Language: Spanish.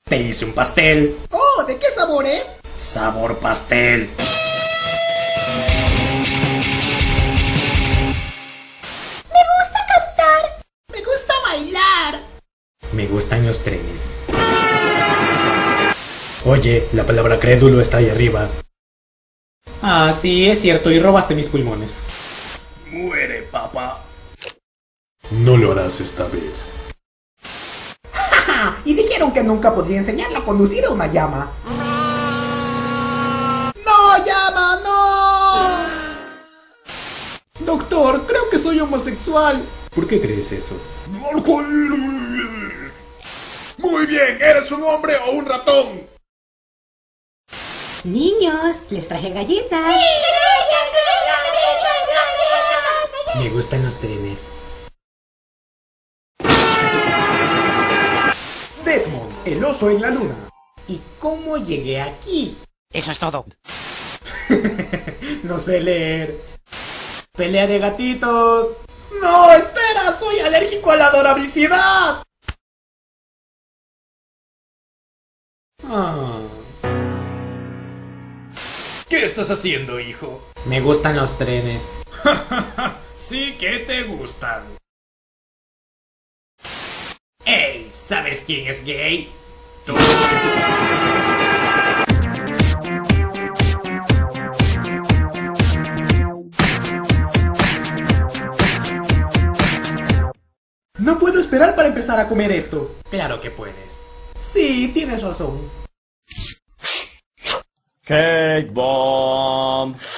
Te hice un pastel. Oh, ¿de qué sabor es? Sabor pastel. Me gusta cantar. Me gusta bailar. Me gustan los trenes. Oye, la palabra crédulo está ahí arriba. Ah, sí, es cierto, y robaste mis pulmones. Muere, papá. No lo harás esta vez. Y dijeron que nunca podría enseñarle a conducir a una llama. ¡No, llama, no! Doctor, creo que soy homosexual. ¿Por qué crees eso? Muy bien, ¿eres un hombre o un ratón? Niños, les traje galletas. Me gustan los trenes. Desmond, el oso en la luna. ¿Y cómo llegué aquí? Eso es todo. No sé leer. Pelea de gatitos. ¡No, espera! ¡Soy alérgico a la adorabilidad! Ah. ¿Qué estás haciendo, hijo? Me gustan los trenes. Sí que te gustan. ¡Ey! ¿Sabes quién es gay? Tú. No puedo esperar para empezar a comer esto. Claro que puedes. Sí, tienes razón. Cake bomb.